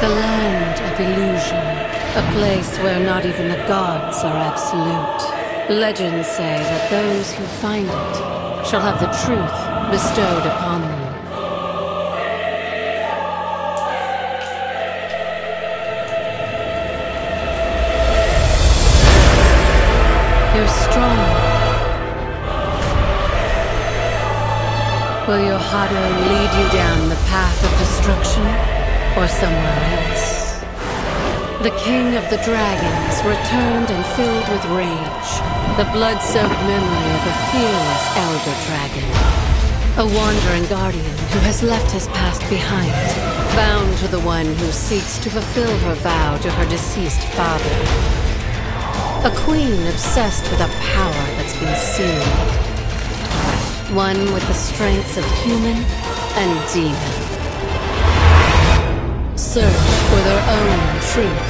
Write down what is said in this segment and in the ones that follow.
The land of illusion. A place where not even the gods are absolute. Legends say that those who find it shall have the truth bestowed upon them. You're strong. Will your Hado lead you down the path of destruction, or somewhere else? The king of the dragons returned and filled with rage, the blood-soaked memory of a fearless elder dragon. A wandering guardian who has left his past behind, bound to the one who seeks to fulfill her vow to her deceased father. A queen obsessed with a power that's been sealed. One with the strengths of human and demon. Search for their own truth.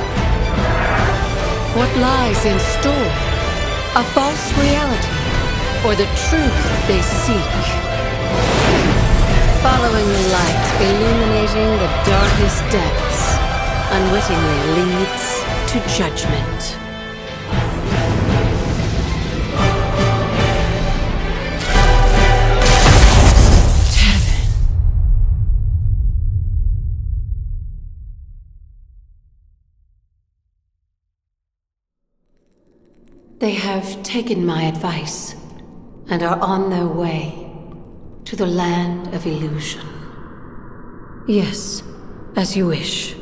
What lies in store? A false reality, or the truth they seek? Following the light illuminating the darkest depths unwittingly leads to judgment. They have taken my advice and are on their way to the land of illusion. Yes, as you wish.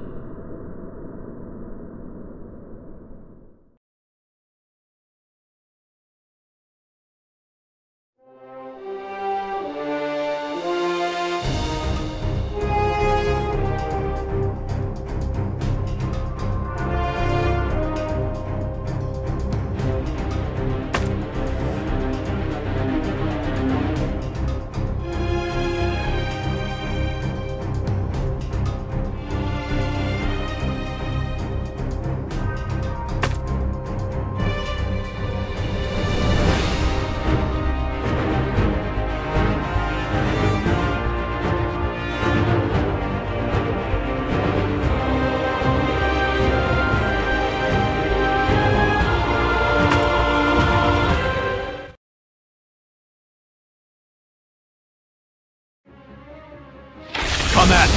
Come at me!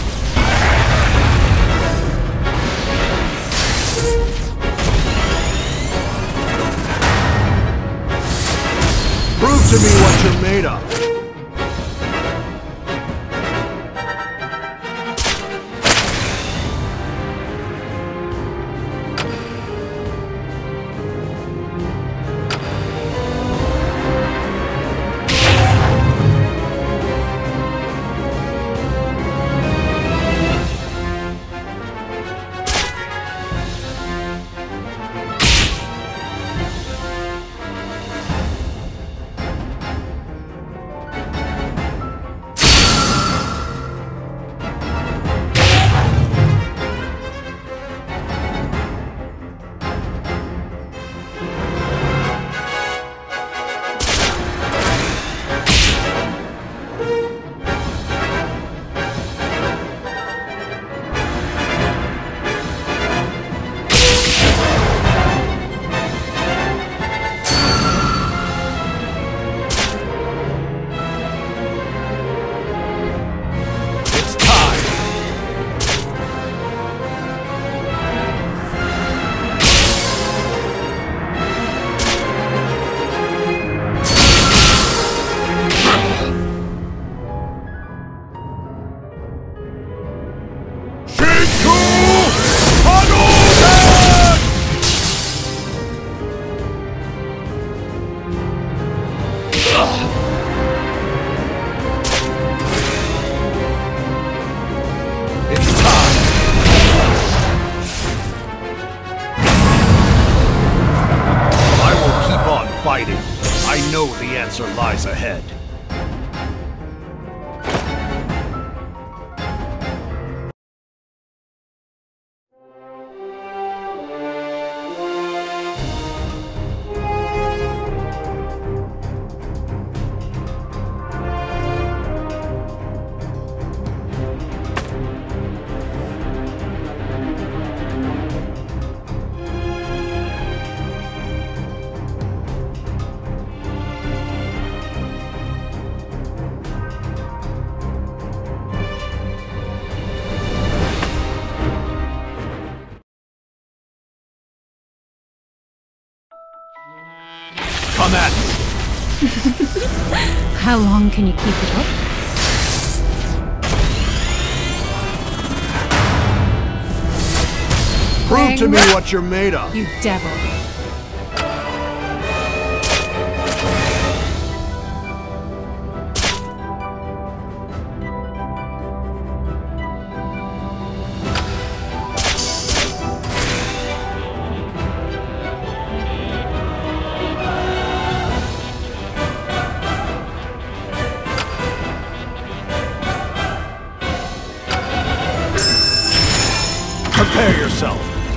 Prove to me what you're made of! Fighting. I know the answer lies ahead. How long can you keep it up? Prove to me what you're made of. You devil. Prepare yourself.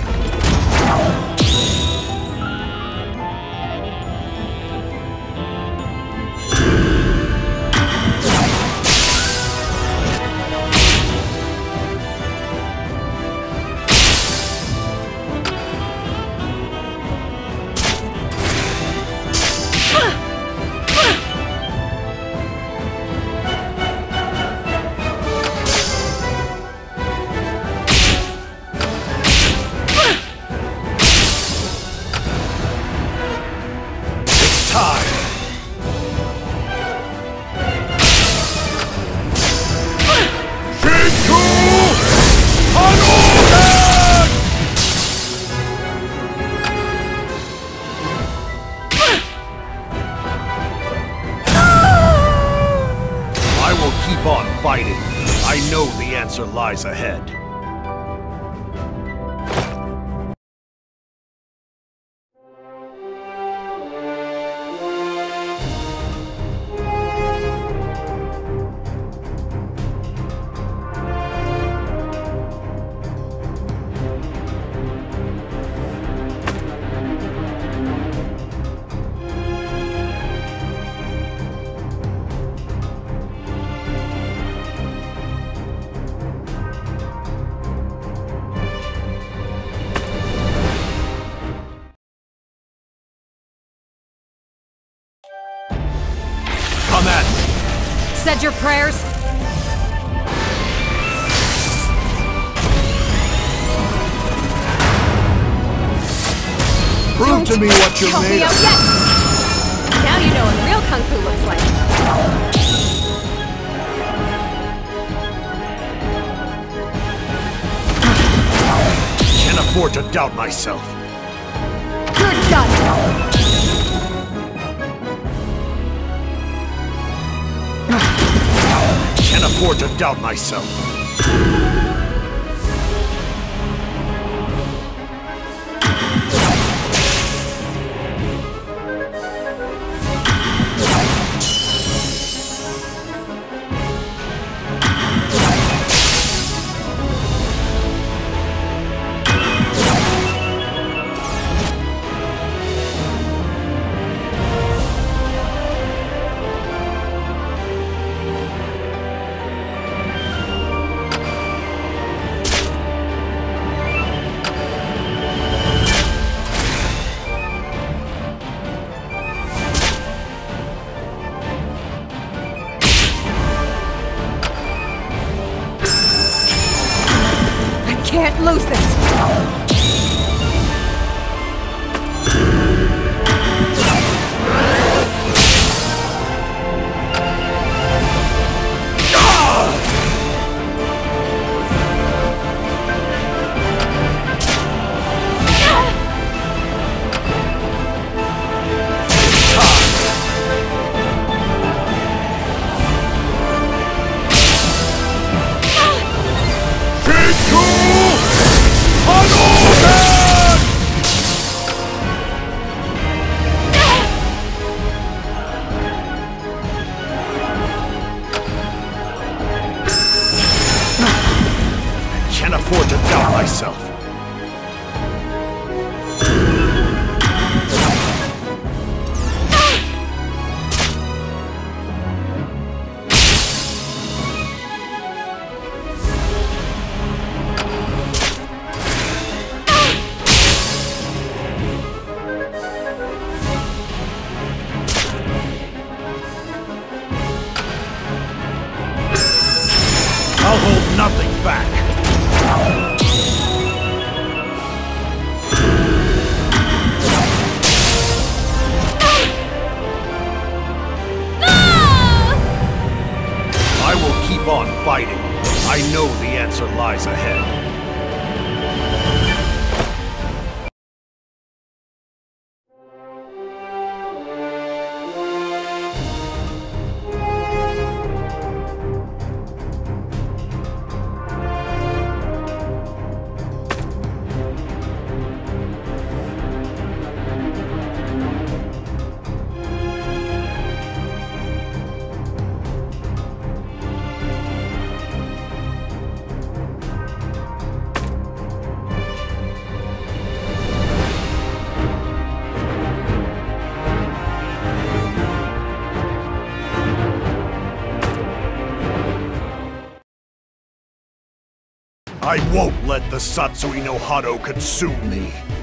Keep on fighting. I know the answer lies ahead. Come at me. Said your prayers? Prove to me what you're Help made me out of. yet! Now you know what real Kung Fu looks like. Can't afford to doubt myself. You're done! Can't afford to doubt myself. Can't lose this! Can't afford to doubt myself. I'll hold nothing back. I know the answer lies ahead. I won't let the Satsui no Hado consume me.